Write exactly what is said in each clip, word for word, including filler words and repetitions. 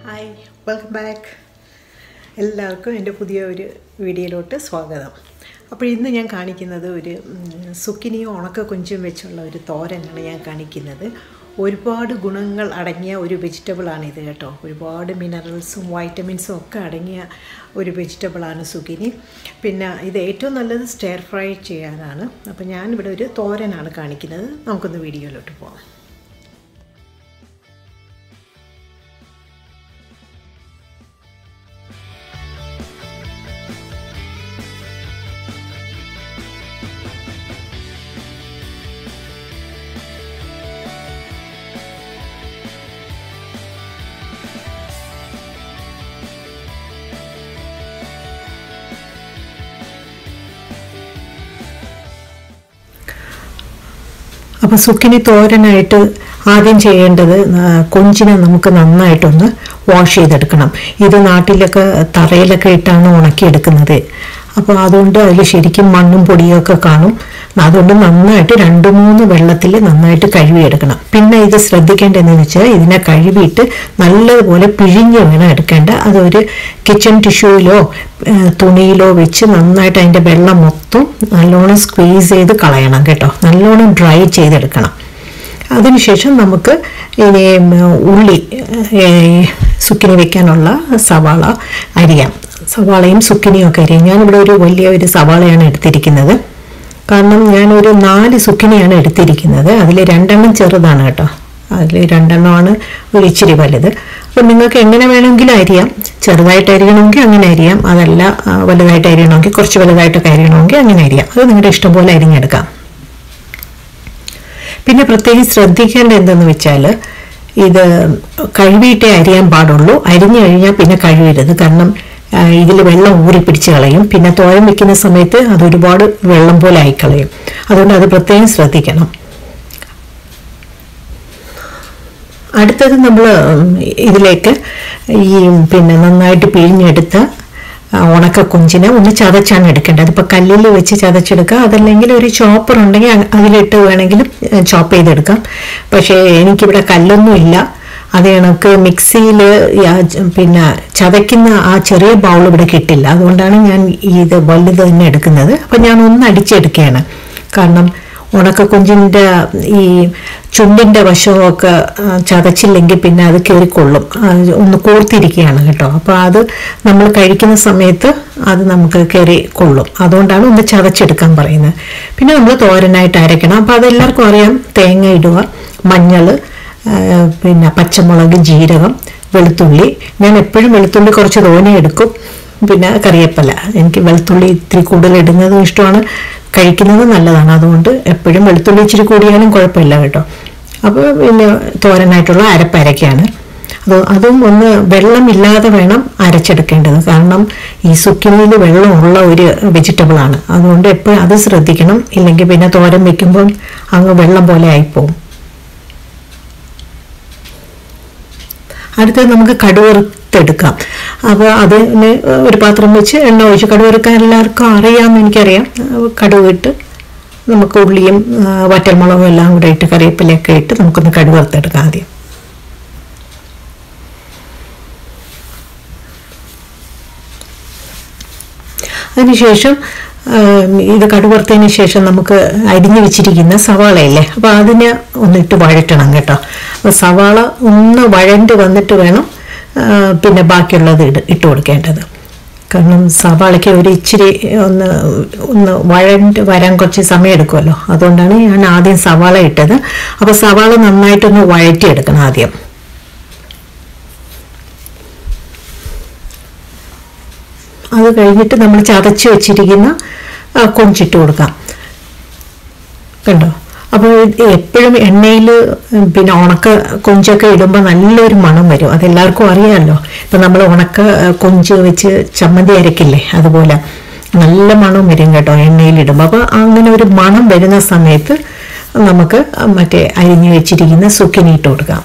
Hi welcome back. എല്ലാവർക്കും എൻ്റെ പുതിയ ഒരു വീഡിയോയിലോട്ട് സ്വാഗതം. അപ്പോൾ ഇന്ന് ഞാൻ കാണിക്കുന്നത് ഒരു സുക്കിനിയും ഉണക്ക കൊഞ്ചും വെച്ചുള്ള ഒരു തോരനാണ് ഞാൻ കാണിക്കുന്നത്. ഒരുപാട് ഗുണങ്ങൾ അടങ്ങിയ ഒരു വെജിറ്റബിളാണിത് കേട്ടോ. ഒരുപാട് മിനറൽസും വൈറ്റമിൻസും ഒക്കെ അടങ്ങിയ ഒരു വെജിറ്റബിളാണ് സുക്കിനി. പിന്നെ ഇത് ഏറ്റവും നല്ലത് സ്റ്റെയർ ഫ്രൈ ചെയ്യാനാണ്. അപ്പോൾ ഞാനിവിടെ ഒരു തോരനാണ് കാണിക്കുന്നത്. നമുക്കൊന്ന് വീഡിയോയിലോട്ട് പോകാം. അപ്പോൾ സുക്കിനി തോരനായിട്ട് ആദ്യം ചെയ്യേണ്ടത് കൊഞ്ചിനെ നമുക്ക് നന്നായിട്ടൊന്ന് വാഷ് ചെയ്തെടുക്കണം. ഇത് നാട്ടിലൊക്കെ തറയിലൊക്കെ ഇട്ടാണ് ഉണക്കിയെടുക്കുന്നത്. അപ്പോൾ അതുകൊണ്ട് അതിൽ ശരിക്കും മണ്ണും പൊടിയൊക്കെ കാണും. അതുകൊണ്ട് നന്നായിട്ട് രണ്ട് മൂന്ന് വെള്ളത്തിൽ നന്നായിട്ട് കഴുകിയെടുക്കണം. പിന്നെ ഇത് ശ്രദ്ധിക്കേണ്ടതെന്ന് വെച്ചാൽ ഇതിനെ കഴുകിയിട്ട് നല്ലതുപോലെ പിഴിഞ്ഞ് വേണം എടുക്കേണ്ട. അതൊരു കിച്ചൺ ടിഷ്യൂയിലോ തുണിയിലോ വെച്ച് നന്നായിട്ട് അതിൻ്റെ വെള്ളം മൊത്തം നല്ലോണം സ്ക്വീസ് ചെയ്ത് കളയണം കേട്ടോ. നല്ലോണം ഡ്രൈ ചെയ്തെടുക്കണം. അതിനുശേഷം നമുക്ക് ഇനി ഉള്ളി സുക്കിനി വെക്കാനുള്ള സവാള അരിയാം. സവാളയും സുക്കിനിയും ഒക്കെ അരിയാം. ഞാനിവിടെ ഒരു വലിയ ഒരു സവാളയാണ് എടുത്തിരിക്കുന്നത്. കാരണം ഞാനൊരു നാല് സുക്കിനിയാണ് എടുത്തിരിക്കുന്നത്. അതിൽ രണ്ടെണ്ണം ചെറുതാണ് കേട്ടോ. അതിൽ രണ്ടെണ്ണമാണ് ഒരു ഇച്ചിരി വലുത്. അപ്പം നിങ്ങൾക്ക് എങ്ങനെ വേണമെങ്കിലും അരിയാം. ചെറുതായിട്ട് അരിയണമെങ്കിൽ അങ്ങനെ അരിയാം. അതല്ല വലുതായിട്ട് അരിയണമെങ്കിൽ കുറച്ച് വലുതായിട്ടൊക്കെ അരിയണമെങ്കിൽ അങ്ങനെ അരിയാം. അത് നിങ്ങളുടെ ഇഷ്ടം പോലെ അരിഞ്ഞെടുക്കാം. പിന്നെ പ്രത്യേകം ശ്രദ്ധിക്കേണ്ട എന്തെന്ന് വെച്ചാൽ ഇത് കഴുകിയിട്ടേ അരിയാൻ പാടുള്ളൂ. അരിഞ്ഞു കഴിഞ്ഞാൽ പിന്നെ കഴുകരുത്. കാരണം ഇതിൽ വെള്ളം ഊറി പിടിച്ച് കളയും. പിന്നെ തോരൻ വെക്കുന്ന സമയത്ത് അത് ഒരുപാട് വെള്ളം പോലെ ആയിക്കളയും. അതുകൊണ്ട് അത് പ്രത്യേകം ശ്രദ്ധിക്കണം. അടുത്തത് നമ്മൾ ഇതിലേക്ക് ഈ പിന്നെ നന്നായിട്ട് പിഴിഞ്ഞെടുത്ത ഉണക്ക കൊഞ്ചിനെ ഒന്ന് ചതച്ചാണ് എടുക്കേണ്ടത്. അതിപ്പോൾ കല്ലിൽ വെച്ച് ചതച്ചെടുക്കുക. അതല്ലെങ്കിൽ ഒരു ചോപ്പർ ഉണ്ടെങ്കിൽ അതിലിട്ട് വേണമെങ്കിലും ചോപ്പ് ചെയ്തെടുക്കാം. പക്ഷേ എനിക്കിവിടെ കല്ലൊന്നും ഇല്ല. അത് കണക്ക് മിക്സിയിൽ പിന്നെ ചതയ്ക്കുന്ന ആ ചെറിയ ബൗൾ ഇവിടെ കിട്ടില്ല. അതുകൊണ്ടാണ് ഞാൻ ഇത് വലുത് തന്നെ എടുക്കുന്നത്. അപ്പം ഞാൻ ഒന്ന് അടിച്ചെടുക്കുകയാണ്. കാരണം ഉണക്ക കൊഞ്ചിൻ്റെ ഈ ചുണ്ടിൻ്റെ വശമൊക്കെ ചതച്ചില്ലെങ്കിൽ പിന്നെ അത് കയറിക്കൊള്ളും. ഒന്ന് കോർത്തിരിക്കുകയാണ് കേട്ടോ. അപ്പോൾ അത് നമ്മൾ കഴിക്കുന്ന സമയത്ത് അത് നമുക്ക് കയറി കൊള്ളും. അതുകൊണ്ടാണ് ഒന്ന് ചതച്ചെടുക്കാൻ പറയുന്നത്. പിന്നെ നമ്മൾ തോരനായിട്ട് അരയ്ക്കണം. അപ്പോൾ അതെല്ലാവർക്കും അറിയാം. തേങ്ങ ഇടുക, മഞ്ഞൾ, പിന്നെ പച്ചമുളക്, ജീരകം, വെളുത്തുള്ളി. ഞാൻ എപ്പോഴും വെളുത്തുള്ളി കുറച്ച് തോനെ എടുക്കും. പിന്നെ കറിവേപ്പില. എനിക്ക് വെളുത്തുള്ളി ഇത്തിരി കൂടുതൽ ഇടുന്നതും ഇഷ്ടമാണ്, കഴിക്കുന്നത് നല്ലതാണ്. അതുകൊണ്ട് എപ്പോഴും വെളുത്തുള്ളി ഇച്ചിരി കൂടിയാലും കുഴപ്പമില്ല കേട്ടോ. അപ്പോൾ പിന്നെ തോരനായിട്ടുള്ള അരപ്പരയ്ക്കാണ് അത്. അതും ഒന്ന് വെള്ളമില്ലാതെ വേണം അരച്ചെടുക്കേണ്ടത്. കാരണം ഈ സുക്കിനിയിൽ വെള്ളമുള്ള ഒരു വെജിറ്റബിളാണ്. അതുകൊണ്ട് എപ്പോഴും അത് ശ്രദ്ധിക്കണം. ഇല്ലെങ്കിൽ പിന്നെ തോരൻ വെക്കുമ്പോൾ അങ്ങ് വെള്ളം പോലെ ആയിപ്പോവും. അടുത്തത് നമുക്ക് കടുവറുത്തെടുക്കാം. അപ്പോൾ അതിന് ഒരു പാത്രം വെച്ച് എണ്ണ ഒഴിച്ച് കടുവറുക്കാൻ എല്ലാവർക്കും അറിയാമെന്ന് എനിക്കറിയാം. കടുവ് ഇട്ട് നമുക്ക് ഉള്ളിയും വറ്റൽമുളകും എല്ലാം കൂടെ ഇട്ട് കറിവേപ്പിലയൊക്കെ ഇട്ട് നമുക്കൊന്ന് കടുവറുത്തെടുക്കാം ആദ്യം. അതിനുശേഷം ഇത് കടുവറുത്തതിന് ശേഷം നമുക്ക് അരിഞ്ഞു വെച്ചിരിക്കുന്ന സവാളയല്ലേ, അപ്പോൾ അതിനെ ഒന്നിട്ട് വഴറ്റണം കേട്ടോ. അപ്പോൾ സവാള ഒന്ന് വഴണ്ട് വന്നിട്ട് വേണം പിന്നെ ബാക്കിയുള്ളത് ഇട്ട് ഇട്ട് കൊടുക്കേണ്ടത്. കാരണം സവാളയ്ക്ക് ഒരു ഇച്ചിരി ഒന്ന് ഒന്ന് വഴണ്ട് വരാൻ കുറച്ച് സമയം എടുക്കുമല്ലോ. അതുകൊണ്ടാണ് ഞാൻ ആദ്യം സവാള ഇട്ടത്. അപ്പോൾ സവാള നന്നായിട്ടൊന്ന് വഴറ്റിയെടുക്കണം ആദ്യം. അത് കഴിഞ്ഞിട്ട് നമ്മൾ ചതച്ച് വെച്ചിരിക്കുന്ന കൊഞ്ചിട്ട് കൊടുക്കാം കണ്ടോ. അപ്പോൾ എപ്പോഴും എണ്ണയിൽ പിന്നെ ഉണക്ക കൊഞ്ചൊക്കെ ഇടുമ്പോൾ നല്ലൊരു മണം വരും. അതെല്ലാവർക്കും അറിയാമല്ലോ. ഇപ്പം നമ്മൾ ഉണക്ക കൊഞ്ച് വെച്ച് ചമ്മന്തി അരക്കില്ലേ, അതുപോലെ നല്ല മണം വരും കേട്ടോ എണ്ണയിലിടുമ്പോൾ. അപ്പോൾ അങ്ങനെ ഒരു മണം വരുന്ന സമയത്ത് നമുക്ക് മറ്റേ അരിഞ്ഞു വെച്ചിരിക്കുന്ന സുക്കിനി ഇട്ട് കൊടുക്കാം.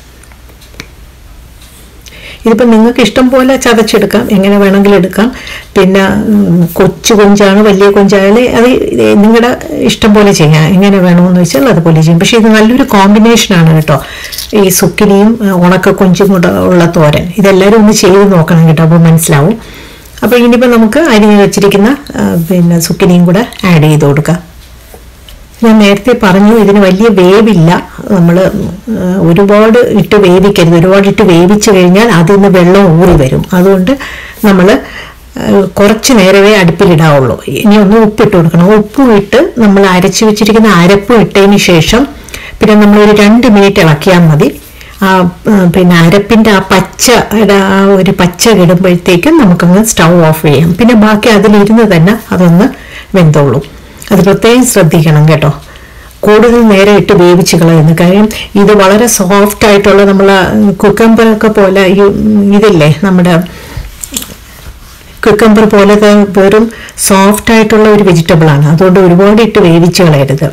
ഇതിപ്പോൾ നിങ്ങൾക്ക് ഇഷ്ടം പോലെ ചതച്ചെടുക്കാം, എങ്ങനെ വേണമെങ്കിലും എടുക്കാം. പിന്നെ കൊച്ചു കൊഞ്ചാണ്, വലിയ കൊഞ്ചായാലും അത് നിങ്ങളുടെ ഇഷ്ടം പോലെ ചെയ്യാം, എങ്ങനെ വേണമെന്ന് വെച്ചാൽ അതുപോലെ ചെയ്യും. പക്ഷേ ഇത് നല്ലൊരു കോമ്പിനേഷനാണ് കേട്ടോ, ഈ സുക്കിനിയും ഉണക്ക കൊഞ്ചും കൂടെ ഉള്ള തോരൻ. ഇതെല്ലാവരും ഒന്ന് ചെയ്ത് നോക്കണം കേട്ടോ, അപ്പോൾ മനസ്സിലാവും. അപ്പോൾ ഇനിയിപ്പോൾ നമുക്ക് അരിഞ്ഞ് വെച്ചിരിക്കുന്ന പിന്നെ സുക്കിനിയും കൂടെ ആഡ് ചെയ്ത് കൊടുക്കാം. ഞാൻ നേരത്തെ പറഞ്ഞു ഇതിന് വലിയ വേവില്ല, നമ്മൾ ഒരുപാട് ഇട്ട് വേവിക്കരുത്. ഒരുപാട് ഇട്ട് വേവിച്ച് കഴിഞ്ഞാൽ അതിൽ നിന്ന് വെള്ളം ഊറി വരും. അതുകൊണ്ട് നമ്മൾ കുറച്ച് നേരമേ അടുപ്പിലിടാവുള്ളൂ. ഇനി ഒന്ന് ഉപ്പിട്ട് കൊടുക്കണം. ഉപ്പും ഇട്ട് നമ്മൾ അരച്ച് വെച്ചിരിക്കുന്ന അരപ്പും ഇട്ടതിന് ശേഷം പിന്നെ നമ്മളൊരു രണ്ട് മിനിറ്റ് ഇളക്കിയാൽ മതി. ആ പിന്നെ അരപ്പിൻ്റെ ആ പച്ച ആ ഒരു പച്ച ഇടുമ്പോഴത്തേക്കും നമുക്കങ്ങ് സ്റ്റൗ ഓഫ് ചെയ്യാം. പിന്നെ ബാക്കി അതിലിരുന്ന് തന്നെ അതൊന്ന് വെന്തോളും. അത് പ്രത്യേകം ശ്രദ്ധിക്കണം കേട്ടോ, കൂടുതൽ നേരം ഇട്ട് വേവിച്ച് കളയുന്നു. കാര്യം ഇത് വളരെ സോഫ്റ്റ് ആയിട്ടുള്ള നമ്മൾ കുക്കമ്പറൊക്കെ പോലെ ഈ ഇതില്ലേ നമ്മുടെ കുക്കമ്പർ പോലത്തെ വെറും സോഫ്റ്റ് ആയിട്ടുള്ള ഒരു വെജിറ്റബിളാണ്. അതുകൊണ്ട് ഒരുപാട് ഇട്ട് വേവിച്ച് കളയരുത്.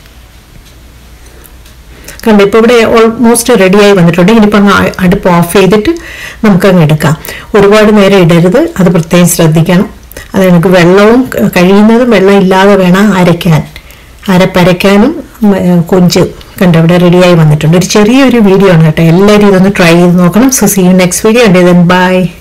കണ്ടോ, ഇപ്പോൾ ഇവിടെ ഓൾമോസ്റ്റ് റെഡിയായി വന്നിട്ടുണ്ട്. ഇനിയിപ്പോൾ അങ്ങ് അടുപ്പ് ഓഫ് ചെയ്തിട്ട് നമുക്കങ്ങ് എടുക്കാം. ഒരുപാട് നേരം ഇടരുത്, അത് പ്രത്യേകം ശ്രദ്ധിക്കണം. അത് നമുക്ക് വെള്ളവും കഴിയുന്നതും വെള്ളം ഇല്ലാതെ വേണം അരയ്ക്കാൻ. അരപ്പരയ്ക്കാനും കൊഞ്ച് കണ്ടോ ഇവിടെ റെഡിയായി വന്നിട്ടുണ്ട്. ഒരു ചെറിയൊരു വീഡിയോ ആണ് കേട്ടോ, എല്ലാവരും ഇതൊന്ന് ട്രൈ ചെയ്ത് നോക്കണം. So see you next video. And then by.